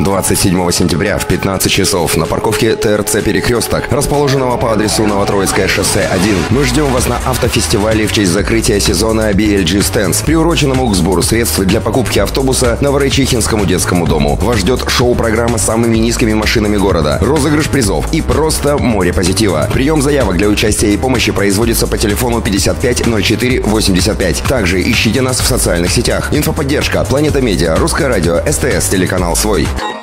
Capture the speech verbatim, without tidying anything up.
двадцать седьмого сентября в пятнадцать часов на парковке ТРЦ «Перекресток», расположенного по адресу Новотроицкое шоссе один. Мы ждем вас на автофестивале в честь закрытия сезона би эл джи Stands, приуроченному к сбору средств для покупки автобуса Новорайчихинскому детскому дому. Вас ждет шоу-программа с самыми низкими машинами города, розыгрыш призов и просто море позитива. Прием заявок для участия и помощи производится по телефону пятьдесят пять ноль четыре восемьдесят пять. Также ищите нас в социальных сетях. Инфоподдержка, Планета Медиа, Русское радио, СТС, телеканал «Свой».